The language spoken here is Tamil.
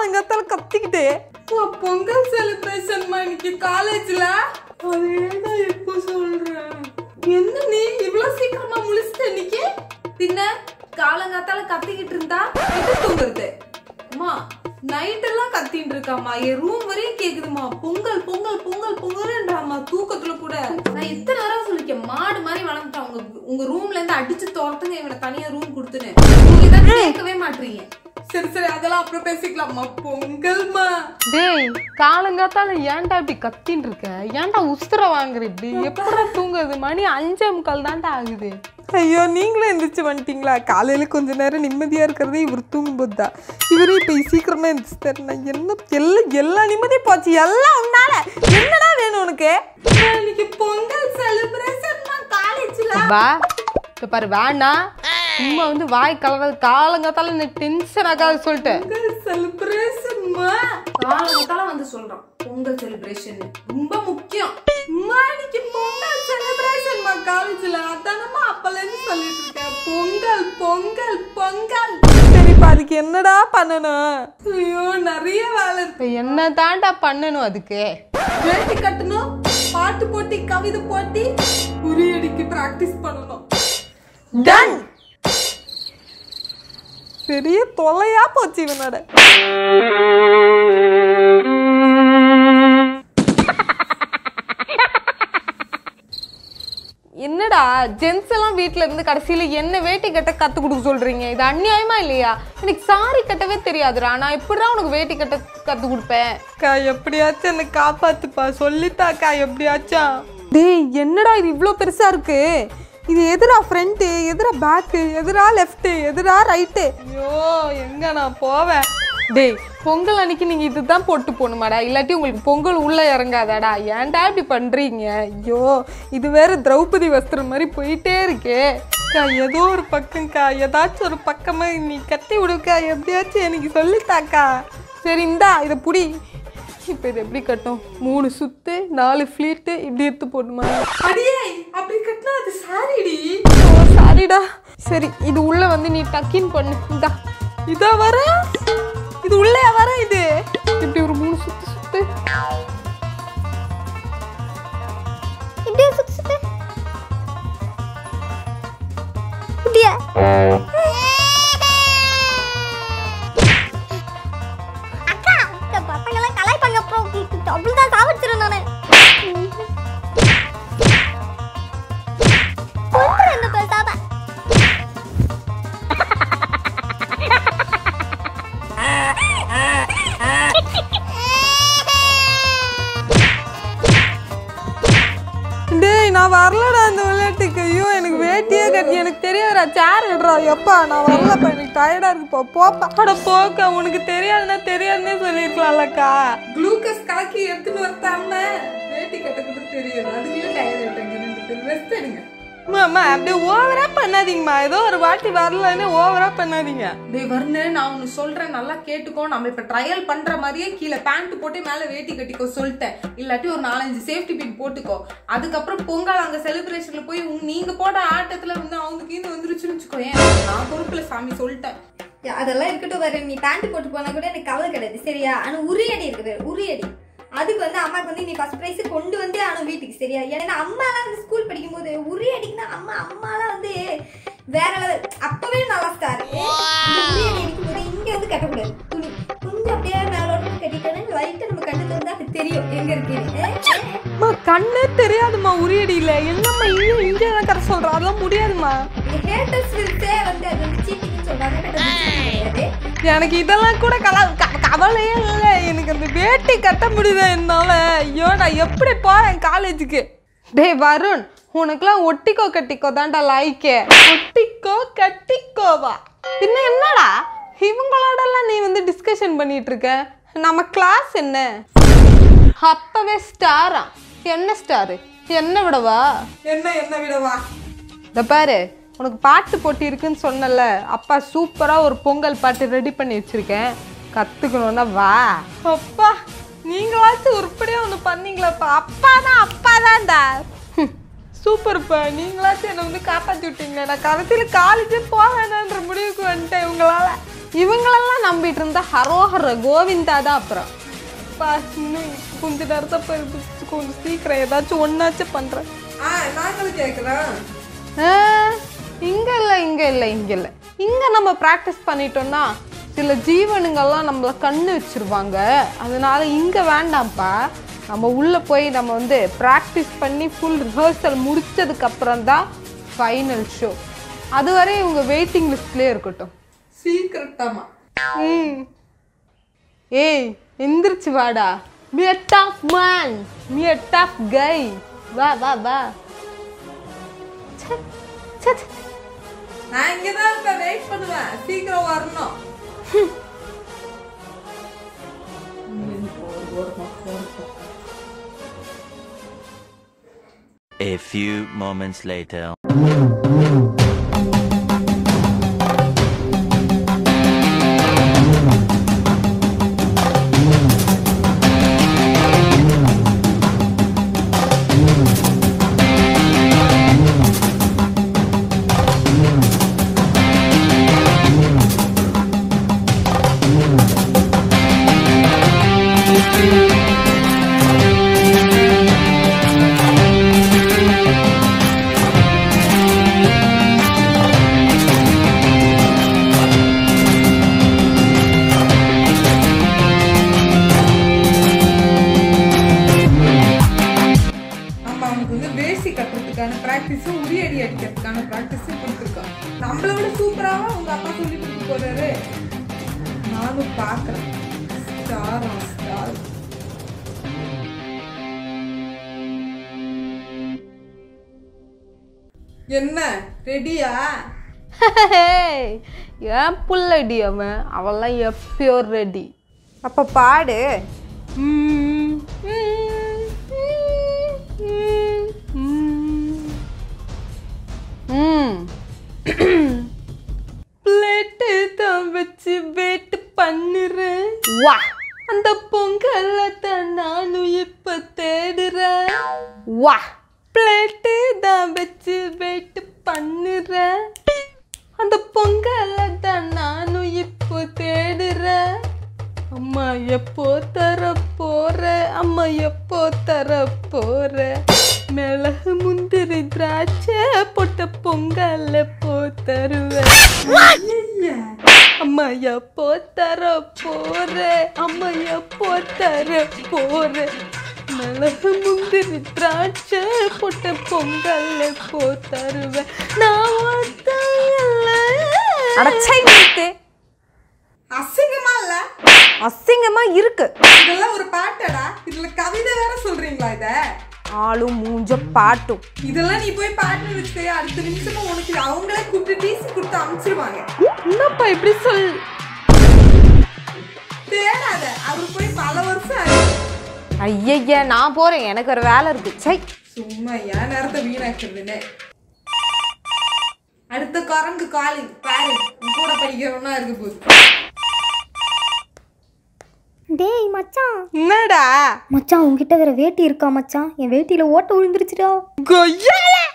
காலங்கத்தால கத்திக்கிட்டு பொங்கல் செலிப்ரேஷன் இன்னைக்கு காலேஜ்ல அதேதான் எப்போ சொல்றேன். என்ன நீ இவ்வளவு சீக்கிரமா முழிச்சிட்ட இன்னைக்கு? பின்ன காலங்காத்தால கத்திக்கிட்டு இருந்தா எப்படி தூங்குறது? அம்மா நைட் எல்லாம் கத்திட்டு இருக்காமா, என் ரூம் வரையும் கேக்குதுமா. பொங்கல் பொங்கல் பொங்கல் பொங்கல்ன்றாமா தூக்கத்துல கூட. நான் இத்தனை நேரம் சொல்லிருக்கேன், மாடு மாதிரி வளர்ந்துட்டான். உங்க ரூம்ல இருந்து அடிச்சு தோர்த்துங்க, இவனை தனியா ரூம் கொடுத்துன்னு. நீங்க தான் கேட்கவே மாட்டீங்க. சரி சரி அதெல்லாம் அப்புறம் பேசிக்கலாமா. பொங்கல்மா டேய் காலங்காத்தால ஏன்டா இப்படி கத்தின்னு இருக்க? ஏன்டா உசுர வாங்குற இப்படி? எப்படா தூங்குறது? மணி 5:45 தான்டா ஆகுது. ஐயோ நீங்களும் எந்திரிச்சு வந்துட்டீங்களா? காலையில கொஞ்ச நேரம் நிம்மதியா இருக்கிறதே இவர் தூங்கும்போது தான். இவரும் இப்ப சீக்கிரமா எந்திரிச்சிட்டாரு. நான் என்ன எல்லா நிம்மதியும் போச்சு. எல்லாம் உன்னால. என்னடா வேணும் உனக்கு? இன்னைக்கு பொங்கல் செலிப்ரேஷன் காலேஜ்ல. பா இப்ப பாரு வேணா சும்மா வந்து வாய் கலராது. காலங்காத்தால என்ன டென்ஷன் ஆகாது சொல்லிட்டேன். பொங்கல் செலிப்ரேஷன்மா காலங்காத்தால வந்து சொல்றான். பொங்கல் செலிப்ரேஷன் ரொம்ப முக்கியம். இன்னைக்கு பொங்கல் செலிப்ரேஷன்மா காலேஜ்ல. அதானமா அப்பல இருந்து சொல்லிட்டு இருக்கேன். பொங்கல் பொங்கல் பொங்கல். சரிப்பா அதுக்கு என்னடா பண்ணணும்? ஐயோ நிறைய வேலை இருக்கு. என்ன தாண்டா பண்ணணும்? அதுக்கு வேட்டி கட்டணும், பாட்டு போட்டி, கவிதை போட்டி, உரியடிக்கு பிராக்டிஸ் பண்ணணும். டன். பெரிய தொலையா போச்சு இவனோட. என்னடா ஜென்ஸ் எல்லாம் வீட்டுல இருந்து கடைசியில என்ன வேட்டி கட்ட கத்து கொடுக்க சொல்றீங்க? இது அநியாயமா இல்லையா? எனக்கு சாரி கட்டவே தெரியாதுடா. நான் எப்படிதான் உனக்கு வேட்டி கட்ட கத்து கொடுப்பேன்? அக்கா எப்படியாச்சும் என்ன காப்பாத்துப்பா, சொல்லித்தாக்கா எப்படியாச்சும். டேய் என்னடா இது இவ்வளோ பெருசா இருக்கு? இது எதிரா ஃப்ரண்ட்டு, எதிரா பேக்கு, எதிரா லெஃப்ட்டு, எதிரா ரைட்டு. ஐயோ எங்க நான் போவேன்? டேய் பொங்கல் அன்னைக்கு நீங்க இதுதான் போட்டு போகணுமாடா? இல்லாட்டி உங்களுக்கு பொங்கல் உள்ள இறங்காதாடா? ஏன்டா இப்படி பண்றீங்க? ஐயோ இது வேற திரௌபதி வஸ்திரம் மாதிரி போயிட்டே இருக்கே. ஏதோ ஒரு பக்கம்க்கா, ஏதாச்சும் ஒரு பக்கமா நீ கட்டி விடுக்கா, எப்படியாச்சும் எனக்கு சொல்லித்தாக்கா. சரி இந்தா இதை புடி. இப்போ இது எப்படி கட்டும்? 3 சுத்து 4 ஃப்ளீட்டு இப்படி எடுத்து போடணுமா? அடியே அப்படி கட்டினா அது சாரிடி. ஓ சாரிடா. சரி இது உள்ள வந்து நீ டக்கின் பண்ணு. இந்தா இதா வர, இது உள்ளே வர. இது இப்படி ஒரு 3 சுத்து சுத்து. இப்படியே சுத்து சுத்து. இப்படியே. அக்கா இந்த பசங்கெல்லாம் கலாய்ப்பாங்க. அப்புறம் அப்படிதான் சாவடிச்சிருந்தேன் நானு. ஒன்று என்ன பேசாத. டேய் நான் வரலடா அந்த விளையாட்டுக்கு. ஐயோ எனக்கு வேட்டியே கட்டி எனக்கு தெரியாதுடா. சேர் எடுறா. எப்பா நான் வரலப்பா, எனக்கு டயர்டா இருக்குப்பா. போப்பா. அட போக்கா, உனக்கு தெரியாதுன்னா தெரியாதுன்னே சொல்லியிருக்கலாம்லக்கா. குளுக்கோஸ் கலக்கி எடுத்துன்னு வரத்தாம வேட்டி கட்டக்கூட தெரியும். அதுக்குள்ளே டயர்ட் ஆயிட்டாங்க 2 பேரும். ரெஸ்ட் எடுங்க. அம்மா அப்படியே ஓவரா பண்ணாதீங்கம்மா. ஏதோ ஒரு வாட்டி வரலன்னு ஓவரா பண்ணாதீங்க. டேய் வர்ணு, நான் ஒன்னு சொல்றேன் நல்லா கேட்டுக்கோ. நம்ம இப்ப ட்ரையல் பண்ற மாதிரியே கீழே பேண்ட் போட்டு மேல வேட்டி கட்டிக்கோ சொல்லிட்டேன். இல்லாட்டி ஒரு 4-5 சேஃப்டி பின் போட்டுக்கோ. அதுக்கப்புறம் பொங்கல் அங்க செலிப்ரேஷன்ல போய் நீங்க போட ஆட்டத்துல வந்து அவங்க கீழே வந்துருச்சுன்னு வச்சுக்கோ. ஏன் நான் பொறுப்புல சாமி சொல்லிட்டேன். அதெல்லாம் இருக்கட்டும். வர நீ பேண்ட் போட்டு போனா கூட எனக்கு கவலை கிடையாது சரியா? ஆனா உரியடி இருக்குது, உரியடி. அதுக்கு வந்து அம்மாக்கு வந்து நீ ஃபர்ஸ்ட் பிரைஸ் கொண்டு வந்து ஆனும் வீட்டுக்கு சரியா? ஏன்னா அம்மாலாம் வந்து ஸ்கூல் படிக்கும் போது உரியடிக்குன்னா அம்மாலாம் வந்து வேற லெவல். அப்பவே நல்லா ஸ்டார். உரியடி அடிக்கும் போது இங்க வந்து கட்டக்கூடாது. துணி கொஞ்சம் அப்படியே மேலோட கட்டிட்டோன்னா லைட்டா நம்ம கண்ணு வந்து அப்படி தெரியும் எங்க இருக்கு. கண்ணே தெரியாதுமா உரியடியில. என்னம்மா இன்னும் இங்கே தான் கரை சொல்ற? அதெல்லாம் முடியாதுமா. ஹேட்டர்ஸ் வில்ஸே வந்து அது வந்து சீட்டிங்னு சொல்றாங்க. எனக்கு இதெல்லாம் கூட கவலையே இல்லை. எனக்கு அந்த வேட்டி கட்ட முடியுதா என்னால? ஐயோ நான் எப்படி போறேன் காலேஜுக்கு? டேய் வருண், உனக்குலாம் ஒட்டிக்கோ கட்டிக்கோ தான்டா லாய்க்கே. ஒட்டிக்கோ கட்டிக்கோவா? பின்ன என்னடா இவங்களோடலாம் நீ வந்து டிஸ்கஷன் பண்ணிட்டு இருக்க? நம்ம கிளாஸ் என்ன அப்பவே ஸ்டாரா? என்ன ஸ்டாரு? என்ன விடவா? என்ன விடவா? இந்த பாரு உனக்கு பாட்டு போட்டி இருக்குன்னு சொன்னல. அப்பா சூப்பரா ஒரு பொங்கல் பாட்டு ரெடி பண்ணி வச்சிருக்கேன். கத்துக்கணும்னா வா. அப்பா நீங்களாச்சும் உருப்படியா ஒன்று பண்ணீங்களாப்பா. அப்பாதான்டா. சூப்பர்ப்பா, நீங்களாச்சும் என்னை வந்து காப்பாற்றி விட்டீங்க. நான் கடைசியில் காலேஜே போக வேணான்ற முடிவுக்கு வந்துட்டேன் உங்களால். இவங்களெல்லாம் நம்பிட்டு இருந்தா ஹரோஹர கோவிந்தா தான். அப்புறம் கொஞ்ச நேரத்தை கொஞ்சம் சீக்கிரம் ஏதாச்சும் ஒன்னாச்சும் பண்றேன். நாங்களும் கேட்குறோம். இங்க இல்லை இங்க நம்ம ப்ராக்டிஸ் பண்ணிட்டோம்னா சில ஜீவனுங்கள்லாம் நம்மள கண்ணு வச்சிருவாங்க. அதனால இங்க வேண்டாம்ப்பா. நம்ம உள்ள போய் நம்ம வந்து ப்ராக்டிஸ் பண்ணி ஃபுல் ரிஹர்சல் முடிச்சதுக்கு அப்புறம் தான் ஃபைனல் ஷோ. அதுவரை இவங்க வெயிட்டிங் லிஸ்ட்லயே இருக்கட்டும். சீக்கிரட்டாமா. ஏய் எந்திரிச்சு வாடா. Me a tough man, me a tough guy. வா வா வா. நான் இங்க தான் இருப்பேன், வெயிட் பண்ணுவேன். சீக்கிரம் வரணும். A few moments later. பிராக்டிஸும் உரியடி அடிக்கிறதுக்கான பிராக்டிஸும் கொடுத்துருக்கோம். நம்மளை விட சூப்பராக உங்க அப்பா சொல்லி கொடுத்து போறாரு. நானும் பார்க்குறேன். ஸ்டார் என்ன ரெடியா? ஏன் புள்ளடி அவெல்லாம் எப்பயோ ரெடி. அப்ப பாடு. பிளேட்டு தான் வச்சு வெயிட் பண்ணுறேன். வா அந்த பொங்கல்ல தான் நானும் இப்ப தேடுறேன். வா பிளேட்டு தான் வச்சு வெயிட் பண்ணுறேன். அந்த பொங்கல்ல தான் நானும் இப்போ தேடுறேன். அம்மா எப்போ தர போற, அம்மா எப்போ தர போற, மிளகு முந்திரி திராட்சை போட்ட பொங்கல்ல போ தருவேன். அம்மா எப்போ தர போற, அம்மா எப்போ தர போற, மிளகு முந்திரி திராட்சை போட்ட பொங்கல்ல போ தருவேன். நான் அசிங்கமா இல்ல? அசிங்கமா இருக்கு. இதெல்லாம் ஒரு பாட்டடா. இதுல கவிதை வேற சொல்றீங்களா? இத ஆளும் மூஞ்ச பாட்டும். இதெல்லாம் நீ போய் பாட்டு வச்சு அடுத்த நிமிஷமா உனக்கு அவங்களே கூப்பிட்டு டிசி கொடுத்து அனுப்பிச்சிருவாங்க. என்னப்பா இப்படி சொல்? தேடாத. அவரு போய் பல வருஷம். ஐயா நான் போறேன், எனக்கு ஒரு வேலை இருக்கு. சை சும்மா ஏன் நேரத்தை வீணாக்குறதுன்னு. அடுத்த குரங்கு காலிங் பாரு. கூட படிக்கிறவனா இருக்கு போது. டேய் மச்சான். என்னடா மச்சான் உன்கிட்ட வேற வேட்டி இருக்கா மச்சான்? என் வேட்டியில ஓட்ட விழுந்துருச்சுடா. கொய்யால